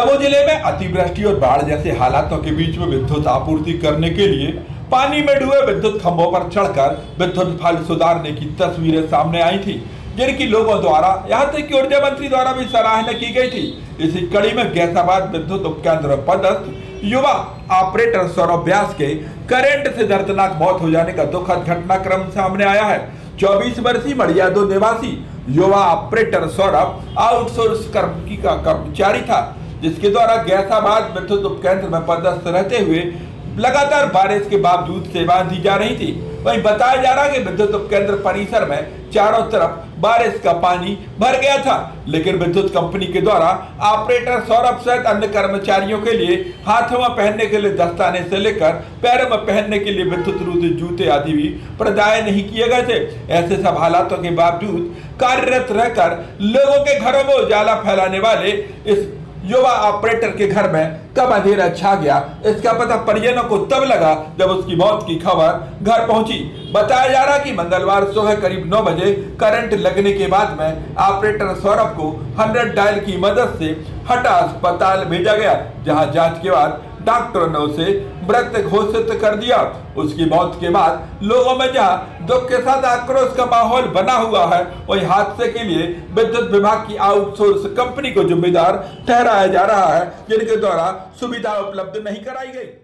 दमोह जिले में अतिवृष्टि और बाढ़ जैसे हालातों के बीच में विद्युत आपूर्ति करने के लिए पानी में डूबे विद्युत खंभों पर चढ़कर विद्युत फल सुधारने की तस्वीरें सामने आई थी, जिनकी लोगों द्वारा यहां तक कि ऊर्जा मंत्री द्वारा भी सराहना की गई थी। इसी कड़ी में गैसाबाद विद्युत उपकेंद्र पदस्थ युवा ऑपरेटर सौरभ व्यास के करंट से दर्दनाक मौत हो जाने का दुखद घटनाक्रम सामने आया है। 24 वर्षीय मड़ियादो निवासी युवा ऑपरेटर सौरभ आउटसोर्स कर्मचारी था, जिसके द्वारा गैसाबाद विद्युत उपकेंद्र में पदस्थ रहते हुए लगातार बारिश के बावजूद सेवाएं दी जा रही थी। वहीं बताया जा रहा है कि विद्युत उपकेंद्र परिसर में चारों तरफ बारिश का पानी भर गया था, लेकिन विद्युत कंपनी के द्वारा ऑपरेटर सौरभ सहित अन्य कर्मचारियों के लिए हाथों में पहनने के लिए दस्ताने से लेकर पैरों में पहनने के लिए विद्युत रोधी जूते आदि भी प्रदाय नहीं किए गए थे। ऐसे सब हालातों के बावजूद कार्यरत रहकर लोगों के घरों में उजाला फैलाने वाले इस युवा ऑपरेटर के घर में कब अंधेरा छा गया, इसका पता परिजनों को तब लगा जब उसकी मौत की खबर घर पहुंची। बताया जा रहा है कि मंगलवार सुबह करीब 9 बजे करंट लगने के बाद में ऑपरेटर सौरभ को 100 डायल की मदद से हटा अस्पताल भेजा गया, जहां जांच के बाद डॉक्टरों ने उसे मृत घोषित कर दिया। उसकी मौत के बाद लोगों में जहां दुख के साथ आक्रोश का माहौल बना हुआ है, वही हादसे के लिए विद्युत विभाग की आउटसोर्स कंपनी को जिम्मेदार ठहराया जा रहा है, जिनके द्वारा सुविधा उपलब्ध नहीं कराई गई।